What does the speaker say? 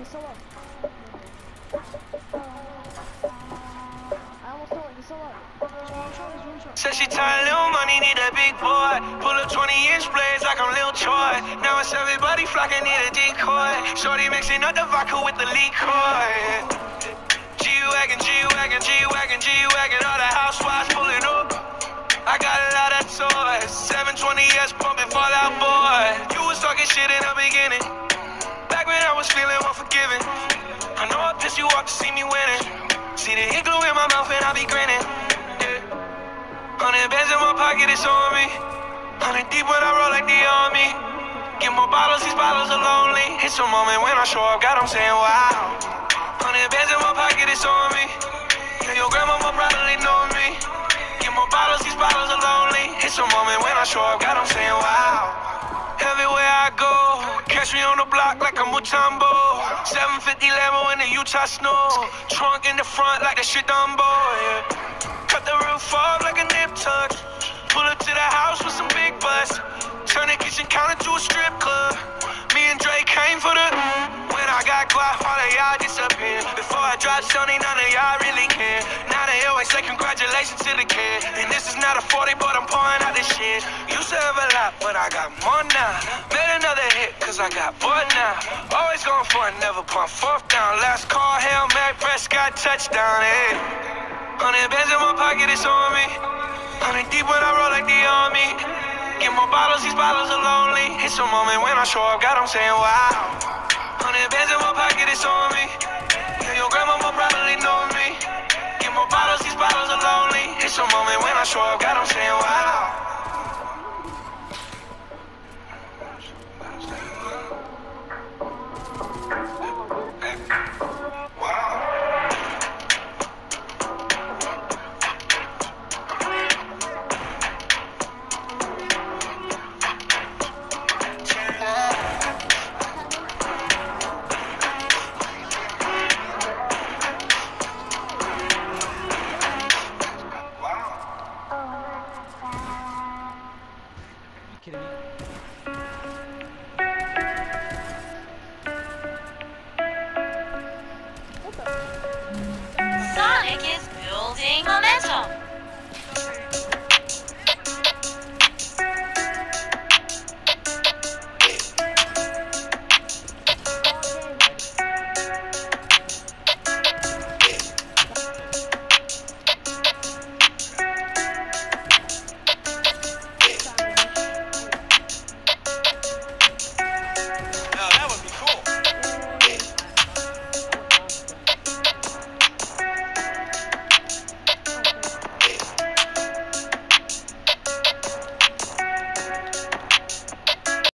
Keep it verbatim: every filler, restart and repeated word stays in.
he's so low. I almost stole it, he's so low. Said she tired, little money, need a big boy. Pull up twenty inch blades like I'm Lil Troy. Now it's everybody flocking, need a decoy. Shorty mixing up the vodka with the liquor. G-Wagon, G-Wagon, G-Wagon, G-Wagon, all the housewives pulling up. I got a lot of toys, seven twenty S pumping Fall Out Boy. You was talking shit in the beginning, back when I was feeling unforgiving. I know I pissed you off to see me winning. See the hit glue in my mouth and I be grinning. Hundred bands in my pocket, it's on me. Hundred deep when I roll like the army. Get more bottles, these bottles are lonely. It's a moment when I show up, God, I'm saying wow. Hundred bands in my pocket, it's on me. Yeah, your grandma will probably know me. Get more bottles, these bottles are lonely. It's a moment when I show up, God, I'm saying wow. Everywhere I go, catch me on the block like a Mutombo. seven fifty Lambo in the Utah snow. Trunk in the front like the shit Dumbo, yeah. Cut the roof off like a nip tuck. Pull up to the house with some big butts. Turn the kitchen counter to a strip club. Me and Drake came for the. When I got quiet, all of y'all disappeared. Before I dropped Sony, none of y'all really care. Now they always say congratulations to the kid. And this is not a forty, but I'm pouring out this shit. Used to have a lot, but I got more now. Made another hit, cause I got bored now. Always going for it, never punt fourth down. Last call, Hail Mary, Prescott, touchdown, hey. Hundred bands in my pocket, it's on me. Hundred deep when I roll like the army. Get more bottles, these bottles are lonely. It's a moment when I show up, God, I'm saying wow. Hundred bands in my pocket, it's on me. Yeah, your grandma will probably know me. Get more bottles, these bottles are lonely. It's a moment when I show up, God, I'm saying wow.